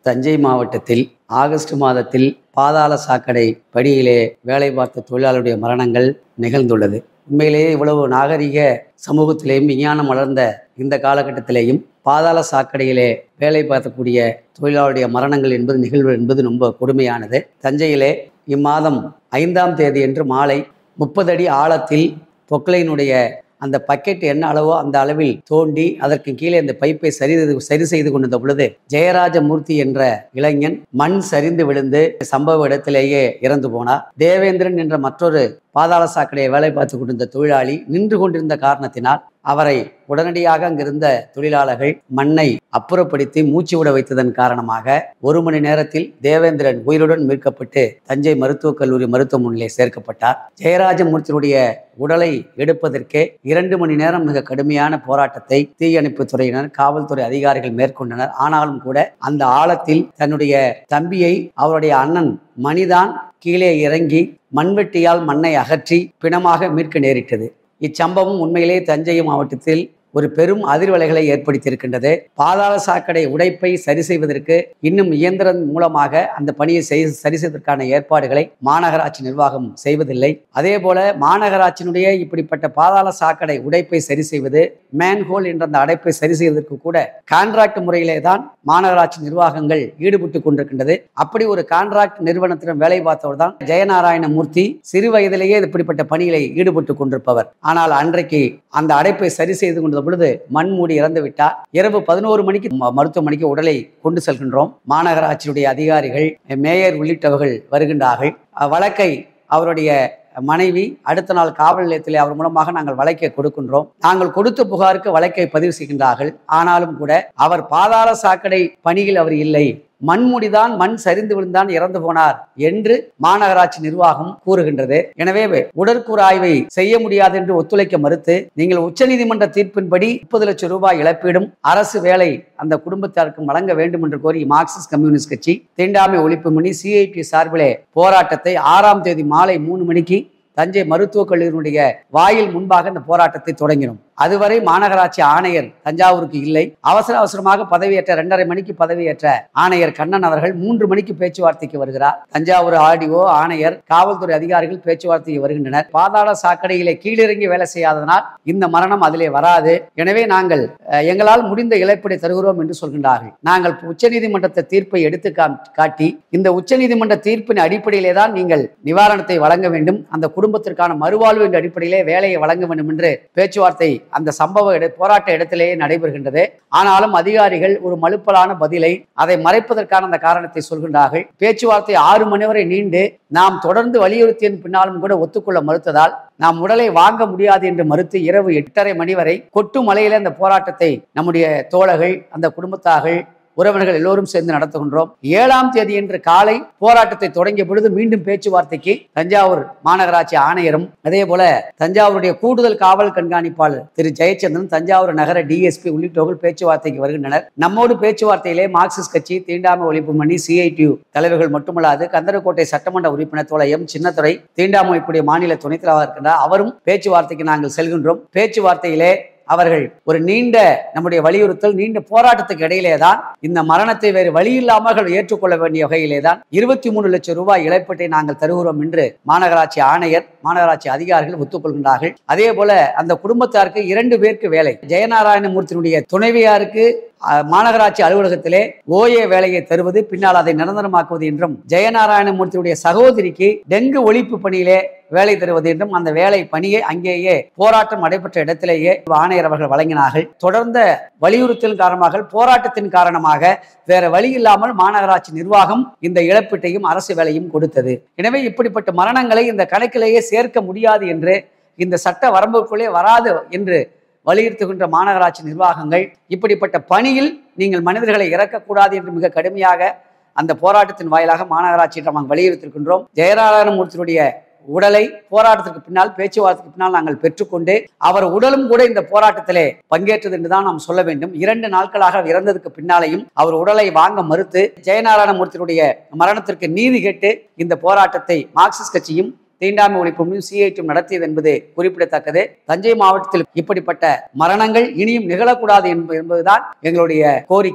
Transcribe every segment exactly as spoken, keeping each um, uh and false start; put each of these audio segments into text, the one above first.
தஞ்சை மாவட்டத்தில் ஆகஸ்ட் மாதத்தில் பாதாள சாக்கடை பணியிலே வேலை பார்த்த தொழிலாளருடைய மரணங்கள் நிகழ்ந்துள்ளது. உண்மையிலேயே இவ்வளவு நாகரிக சமூகத்திலேயும் விஞ்ஞானம் வளர்ந்த இந்த காலகட்டத்திலேயும் பாதாள சாக்கடையிலே வேலை பார்க்கக்கூடிய தொழிலாளருடைய மரணங்கள் என்பது நிகழ்வு என்பது ரொம்ப கொடுமையானது. தஞ்சையிலே இம்மாதம் ஐந்தாம் தேதி என்று மாலை முப்பது அடி ஆழத்தில் பொக்லைனுடைய அந்த பக்கெட் என்ன அளவோ அந்த அளவில் தோண்டி அதற்கு கீழே அந்த பைப்பை சரி சரி செய்து கொண்டிருந்த பொழுது ஜெயராஜமூர்த்தி என்ற இளைஞன் மண் சரிந்து விழுந்து சம்பவ இடத்திலேயே இறந்து போனார். தேவேந்திரன் என்ற மற்றொரு பாதாள சாக்கடையை வேலை பார்த்து கொண்டிருந்த தொழிலாளி நின்று கொண்டிருந்த காரணத்தினால் அவரை உடனடியாக அங்கிருந்த தொழிலாளர்கள் மண்ணை அப்புறப்படுத்தி மூச்சு விட வைத்ததன் காரணமாக ஒரு மணி நேரத்தில் தேவேந்திரன் உயிருடன் மீட்கப்பட்டு தஞ்சை மருத்துவக் கல்லூரி மருத்துவமனையிலே சேர்க்கப்பட்டார். ஜெயராஜமூர்த்தியுடைய உடலை எடுப்பதற்கே இரண்டு மணி நேரம் மிக கடுமையான போராட்டத்தை தீயணைப்பு துறையினர் காவல்துறை அதிகாரிகள் மேற்கொண்டனர். ஆனாலும் கூட அந்த ஆழத்தில் தன்னுடைய தம்பியை அவருடைய அண்ணன் மணிதான் கீழே இறங்கி மண்வெட்டியால் மண்ணை அகற்றி பிணமாக மீட்க நேரிட்டது. இச்சம்பவம் உண்மையிலே தஞ்சை மாவட்டத்தில் ஒரு பெரும் அதிர்வலைகளை ஏற்படுத்தியிருக்கின்றது. பாதாள சாக்கடை உடைப்பை சரி செய்வதற்கு இன்னும் இயந்திரம் மூலமாக அந்த பணியை சரி செய்வதற்கான ஏற்பாடுகளை மாநகராட்சி நிர்வாகம் செய்வதில்லை. அதே போல மாநகராட்சியினுடைய இப்படிப்பட்ட பாதாள சாக்கடை உடைப்பை சரி செய்வது, மேன்ஹோல் என்ற அந்த அடைப்பை சரி செய்வதற்கு கூட கான்ட்ராக்ட் முறையிலே தான் மாநகராட்சி நிர்வாகங்கள் ஈடுபட்டு கொண்டிருக்கின்றது. அப்படி ஒரு கான்ட்ராக்ட் நிறுவனத்திடம் வேலை பார்த்தவர் தான் ஜெயநாராயணமூர்த்தி. சிறு வயதிலேயே இப்படிப்பட்ட பணிகளை ஈடுபட்டு கொண்டிருப்பவர். ஆனால் அன்றைக்கு அந்த அடைப்பை சரி செய்து கொண்ட பொழுது மண் மூடி இறந்து விட்டார். இரவு பதினோரு மணிக்கு மருத்துவமனைக்கு உடலை கொண்டு செல்கின்றோம். மாநகராட்சியுடைய அதிகாரிகள், மேயர் உள்ளிட்டவர்கள் வருகின்றார்கள். வழக்கை அவருடைய மனைவி அடுத்த நாள் காவல் நிலையத்திலே அவர் மூலமாக நாங்கள் வழக்கை கொடுக்கின்றோம். நாங்கள் கொடுத்த புகாருக்கு வழக்கை பதிவு செய்கின்றார்கள். ஆனாலும் கூட அவர் பாதாள சாக்கடை பணியில் அவர் இல்லை, மண்முடிதான் மண் சரிந்து விழுந்தான் இறந்து போனார் என்று மாநகராட்சி நிர்வாகம் கூறுகின்றது. எனவே உடற்கூறு ஆய்வை செய்ய முடியாது என்று ஒத்துழைக்க மறுத்து நீங்கள் உச்சநீதிமன்ற தீர்ப்பின்படி முப்பது லட்சம் ரூபாய் இழப்பீடும் அரசு வேலை அந்த குடும்பத்தாருக்கும் வழங்க வேண்டும் என்று கோரி மார்க்சிஸ்ட் கம்யூனிஸ்ட் கட்சி தீண்டாமை ஒழிப்பு மணி சிஐடி சார்பிலே போராட்டத்தை ஆறாம் தேதி மாலை மூணு மணிக்கு தஞ்சை மருத்துவக் கல்லூரியினுடைய வாயில் முன்பாக இந்த போராட்டத்தை தொடங்கினோம். அதுவரை மாநகராட்சி ஆணையர் தஞ்சாவூருக்கு இல்லை. அவசர அவசரமாக பதவியேற்ற இரண்டரை மணிக்கு பதவியேற்ற ஆணையர் கண்ணன் அவர்கள் மூன்று மணிக்கு பேச்சுவார்த்தைக்கு வருகிறார். தஞ்சாவூர் ஆர்டிஓ, ஆணையர், காவல்துறை அதிகாரிகள் பேச்சுவார்த்தைக்கு வருகின்றனர். பாதாள சாக்கடையிலே கீழிறங்கி வேலை செய்யாததனால் இந்த மரணம் அதிலே வராது, எனவே நாங்கள் எங்களால் முடிந்த இழப்பீடை தருகிறோம் என்று சொல்கின்றார்கள். நாங்கள் உச்சநீதிமன்றத்தை தீர்ப்பை எடுத்து காட்டி இந்த உச்சநீதிமன்ற தீர்ப்பின் அடிப்படையிலே தான் நீங்கள் நிவாரணத்தை வழங்க வேண்டும், அந்த குடும்பத்திற்கான மறுவாழ்வு என்ற அடிப்படையிலே வேலையை வழங்க வேண்டும் என்று பேச்சுவார்த்தை அந்த சம்பவ போராட்ட இடத்திலேயே நடைபெறுகின்றது. ஆனாலும் அதிகாரிகள் ஒரு மலுப்பலான பதிலை அதை மறைப்பதற்கான அந்த காரணத்தை சொல்கின்றார்கள். பேச்சுவார்த்தை ஆறு மணி வரை நீண்டு நாம் தொடர்ந்து வலியுறுத்தியின் பின்னாலும் கூட ஒத்துக்கொள்ள மறுத்ததால் நாம் உடலை வாங்க முடியாது என்று மறுத்து இரவு எட்டரை மணி வரை கொட்டு மலையில அந்த போராட்டத்தை நம்முடைய தோழர்கள், அந்த குடும்பத்தார்கள், உறவினர்கள் எல்லோரும் சேர்ந்து நடத்துகின்றோம். ஏழாம் தேதி என்று காலை போராட்டத்தை தொடங்கிய பொழுது மீண்டும் பேச்சுவார்த்தைக்கு தஞ்சாவூர் மாநகராட்சி ஆணையரும் அதே போல தஞ்சாவூருடைய கூடுதல் காவல் கண்காணிப்பாளர் திரு ஜெயச்சந்திரன், தஞ்சாவூர் நகர டிஎஸ்பி உள்ளிட்டவர்கள் பேச்சுவார்த்தைக்கு வருகின்றனர். நம்மோடு பேச்சுவார்த்தையிலே மார்க்சிஸ்ட் கட்சி, தீண்டாமை ஒழிப்பு மணி, சிஐடியு தலைவர்கள் மட்டுமல்லாது கந்தரக்கோட்டை சட்டமன்ற உறுப்பினர் தோழர் எம் சின்னத்துரை, தீண்டாமை ஒழிப்புடைய மாநில துணைத் தலைவராக இருக்கின்றார், அவரும் பேச்சுவார்த்தைக்கு நாங்கள் செல்கின்றோம். பேச்சுவார்த்தையிலே அவர்கள் ஒரு நீண்ட நம்முடைய வலியுறுத்தல் நீண்ட போராட்டத்துக்கு இடையிலே தான் இந்த மரணத்தை வேறு வழி இல்லாமல் ஏற்றுக்கொள்ள வேண்டிய வகையிலே தான் இருபத்தி மூணு லட்சம் ரூபாய் இழப்பீட்டை நாங்கள் தருகிறோம் என்று மாநகராட்சி ஆணையர், மாநகராட்சி அதிகாரிகள் ஒத்துக்கொள்கின்றார்கள். அதே போல அந்த குடும்பத்தாருக்கு இரண்டு பேருக்கு வேலை, ஜெயநாராயணமூர்த்தியினுடைய துணைவியாருக்கு மாநகராட்சி அலுவலகத்திலே ஓஏ வேலையை தருவது, பின்னால் அதை நிரந்தரமாக்குவது என்றும், ஜெயநாராயணமூர்த்தியுடைய சகோதரிக்கு டெங்கு ஒழிப்பு பணியிலே வேலை தருவது என்றும் அந்த வேலை பணியை அங்கேயே போராட்டம் நடைபெற்ற இடத்திலேயே ஆணையர் அவர்கள் வழங்கினார்கள். தொடர்ந்த வலியுறுத்தலின் காரணமாக, போராட்டத்தின் காரணமாக வேற வழி இல்லாமல் மாநகராட்சி நிர்வாகம் இந்த இழப்பீட்டையும் அரசு வேலையும் கொடுத்தது. எனவே இப்படிப்பட்ட மரணங்களை இந்த கணக்கிலேயே சேர்க்க முடியாது என்று, இந்த சட்ட வரம்புக்குள்ளே வராது என்று வலியுறுத்துகின்ற மாநகராட்சி நிர்வாகங்கள் இப்படிப்பட்ட பணியில் நீங்கள் மனிதர்களை இறக்கக்கூடாது என்று மிக கடுமையாக அந்த போராட்டத்தின் வாயிலாக மாநகராட்சியிடம் நாங்கள் வலியுறுத்திருக்கின்றோம். ஜெயநாராயணமூர்த்தியுடைய உடலை போராட்டத்திற்கு பின்னால், பேச்சுவார்த்தைக்கு பின்னால் நாங்கள் பெற்றுக்கொண்டு அவர் உடலும் கூட இந்த போராட்டத்திலே பங்கேற்றது என்றுதான் நாம் சொல்ல வேண்டும். இரண்டு நாட்களாக இறந்ததுக்கு பின்னாலையும் அவர் உடலை வாங்க மறுத்து ஜெயநாராயணமூர்த்தியுடைய மரணத்திற்கு நீதி கேட்டு இந்த போராட்டத்தை மார்க்சிஸ்ட் கட்சியும் தீண்டாமை ஒழிப்பும் சிஐடியும் நடத்தியது என்பது குறிப்பிடத்தக்கது. தஞ்சை மாவட்டத்தில் இப்படிப்பட்ட மரணங்கள் இனியும் நிகழக்கூடாது என்பதுதான் எங்களுடைய கோரிக்கை.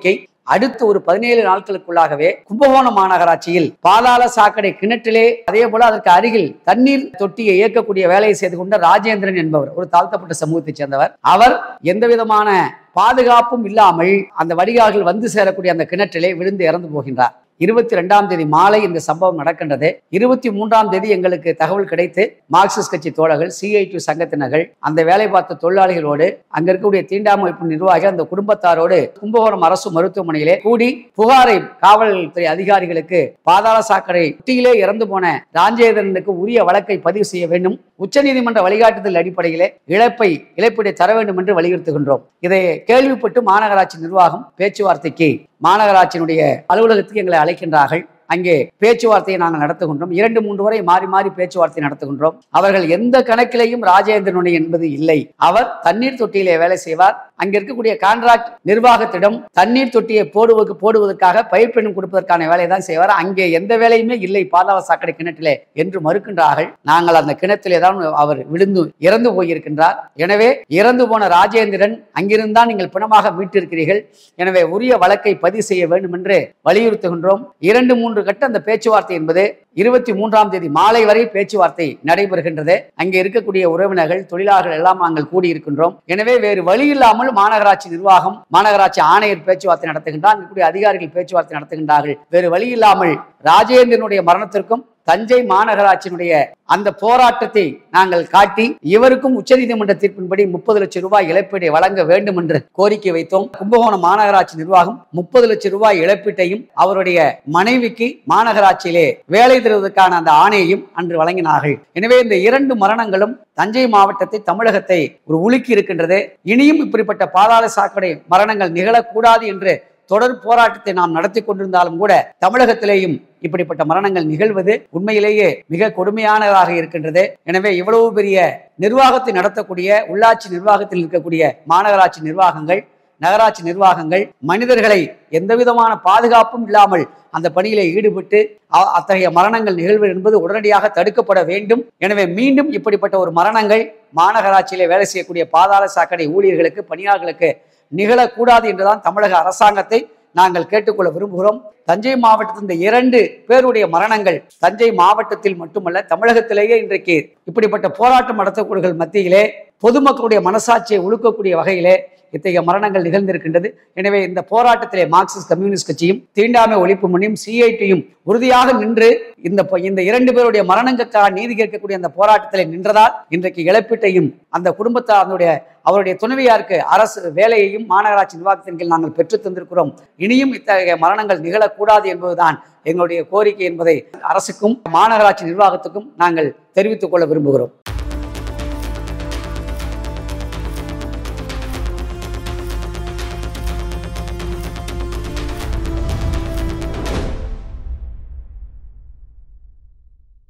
அடுத்து ஒரு பதினேழு நாட்களுக்குள்ளாகவே கும்பகோணம் மாநகராட்சியில் பாதாள சாக்கடை கிணற்றிலே அதே போல அதற்கு அருகில் தண்ணீர் தொட்டியை இயக்கக்கூடிய வேலையை செய்து கொண்ட ராஜேந்திரன் என்பவர் ஒரு தாழ்த்தப்பட்ட சமூகத்தைச் சேர்ந்தவர். அவர் எந்த விதமான பாதுகாப்பும் இல்லாமல் அந்த வடிகால்கள் வந்து சேரக்கூடிய அந்த கிணற்றிலே விழுந்து இறந்து போகின்றார். இருபத்தி ரெண்டாம் தேதி மாலை இந்த சம்பவம் நடக்கின்றது. இருபத்தி மூன்றாம் தேதி எங்களுக்கு தகவல் கிடைத்து மார்க்சிஸ்ட் கட்சி தோழர்கள், சிஐடி சங்கத்தினர்கள், அந்த வேலை பார்த்த தொழிலாளிகளோடு அங்க இருக்கக்கூடிய தீண்டாமைப்பு நிர்வாகிகள் அந்த குடும்பத்தாரோடு கும்பகோணம் அரசு மருத்துவமனையிலே கூடி புகாரை காவல்துறை அதிகாரிகளுக்கு பாதாள சாக்கடை தொட்டியிலே இறந்து போன ராஜேந்திரனுக்கு உரிய வழக்கை பதிவு செய்ய வேண்டும், உச்சநீதிமன்ற வழிகாட்டுதல் அடிப்படையிலே இழப்பை இழப்பீடை தர வேண்டும் என்று வலியுறுத்துகின்றோம். இதை கேள்விப்பட்டு மாநகராட்சி நிர்வாகம் பேச்சுவார்த்தைக்கு மாநகராட்சியினுடைய அலுவலகத்துக்கு எங்களை அழைக்கின்றார்கள். அங்கே பேச்சுவார்த்தையை நாங்கள் நடத்துகின்றோம். இரண்டு மூன்று வரை மாறி மாறி பேச்சுவார்த்தை நடத்துகின்றோம். அவர்கள் எந்த கணக்கிலையும் ராஜேந்திரனுடைய என்பது இல்லை. அவர் தண்ணீர் தொட்டியிலே வேலை செய்வார். அங்க இருக்கக்கூடிய கான்ட்ராக்ட் நிர்வாகத்திடம் தண்ணீர் தொட்டியை போடுவதற்கு போடுவதற்காக பைப் பெண்ணும் கொடுப்பதற்கான வேலையை தான் செய்வார். அங்கே எந்த வேலையுமே இல்லை பாதாள சாக்கடை கிணற்றிலே என்று மறுக்கின்றார்கள். நாங்கள் அந்த கிணற்றிலே தான் அவர் விழுந்து இறந்து போயிருக்கின்றார். எனவே இறந்து போன ராஜேந்திரன் அங்கிருந்தான் நீங்கள் பிணமாக மீட்டிருக்கிறீர்கள். எனவே உரிய வழக்கை பதிவு செய்ய வேண்டும் என்று வலியுறுத்துகின்றோம். இரண்டு மூன்று கட்ட அந்த பேச்சுவார்த்தை என்பது இருபத்தி மூன்றாம் தேதி மாலை வரை பேச்சுவார்த்தை நடைபெறுகின்றது. அங்கே இருக்கக்கூடிய உறவினர்கள், தொழிலாளர்கள் எல்லாம் நாங்கள் கூடியிருக்கின்றோம். எனவே வேறு வழி இல்லாமல் மாநகராட்சி நிர்வாகம், மாநகராட்சி ஆணையர் பேச்சுவார்த்தை நடத்துகின்றார். அங்கே அதிகாரிகள் பேச்சுவார்த்தை நடத்துகின்றார்கள். வேறு வழி இல்லாமல் ராஜேந்திரனுடைய மரணத்திற்கும் தஞ்சை மாநகராட்சியினுடைய அந்த போராட்டத்தை நாங்கள் காட்டி இவருக்கும் உச்சநீதிமன்ற தீர்ப்பின்படி முப்பது லட்சம் ரூபாய் இழப்பீட்டை வழங்க வேண்டும் என்று கோரிக்கை வைத்தோம். கும்பகோணம் மாநகராட்சி நிர்வாகம் முப்பது லட்சம் ரூபாய் இழப்பீட்டையும் அவருடைய மனைவிக்கு மாநகராட்சியிலே வேலை தருவதற்கான அந்த ஆணையையும் அன்று வழங்கினார்கள். எனவே இந்த இரண்டு மரணங்களும் தஞ்சை மாவட்டத்தை, தமிழகத்தை ஒரு உலுக்கி இருக்கின்றது. இனியும் இப்படிப்பட்ட பாதாள சாக்கடை மரணங்கள் நிகழக்கூடாது என்று தொடர் போராட்டத்தை நாம் நடத்தி கொண்டிருந்தாலும் கூட தமிழகத்திலேயும் இப்படிப்பட்ட மரணங்கள் நிகழ்வது உண்மையிலேயே மிக கொடுமையானதாக இருக்கின்றது. எனவே இவ்வளவு பெரிய நிர்வாகத்தை நடத்தக்கூடிய உள்ளாட்சி நிர்வாகத்தில் இருக்கக்கூடிய மாநகராட்சி நிர்வாகங்கள், நகராட்சி நிர்வாகங்கள் மனிதர்களை எந்தவிதமான பாதுகாப்பும் இல்லாமல் அந்த பணியிலே ஈடுபட்டு அத்தகைய மரணங்கள் நிகழ்வு என்பது உடனடியாக தடுக்கப்பட வேண்டும். எனவே மீண்டும் இப்படிப்பட்ட ஒரு மரணங்கள் மாநகராட்சியிலே வேலை செய்யக்கூடிய பாதாள சாக்கடை ஊழியர்களுக்கு, பணியாளர்களுக்கு நிகழக்கூடாது என்றுதான் தமிழக அரசாங்கத்தை நாங்கள் கேட்டுக்கொள்ள விரும்புகிறோம். தஞ்சை மாவட்டத்தில் இந்த இரண்டு பேருடைய மரணங்கள் தஞ்சை மாவட்டத்தில் மட்டுமல்ல தமிழகத்திலேயே இன்றைக்கு இப்படிப்பட்ட போராட்டம் நடத்தக்கூடிய மத்தியிலே பொதுமக்களுடைய மனசாட்சியை உழுக்கக்கூடிய வகையிலே இத்தகைய மரணங்கள் நிகழ்ந்திருக்கின்றது. எனவே இந்த போராட்டத்திலே மார்க்சிஸ்ட் கம்யூனிஸ்ட் கட்சியும், தீண்டாமை ஒழிப்பு முன்னியும், சிஐடியும் உறுதியாக நின்று இந்த இந்த இரண்டு பேருடைய மரணங்களுக்காக நீதி கேட்கக்கூடிய அந்த போராட்டத்திலே நின்றதால் இன்றைக்கு இழப்பீட்டையும் அந்த குடும்பத்தார் அதனுடைய அவருடைய துணைவியாருக்கு அரசு வேலையையும் மாநகராட்சி நிர்வாகத்தின் கீழ் நாங்கள் பெற்று தந்திருக்கிறோம். இனியும் இத்தகைய மரணங்கள் நிகழக்கூடாது என்பதுதான் எங்களுடைய கோரிக்கை என்பதை அரசுக்கும் மாநகராட்சி நிர்வாகத்துக்கும் நாங்கள் தெரிவித்துக் கொள்ள விரும்புகிறோம்.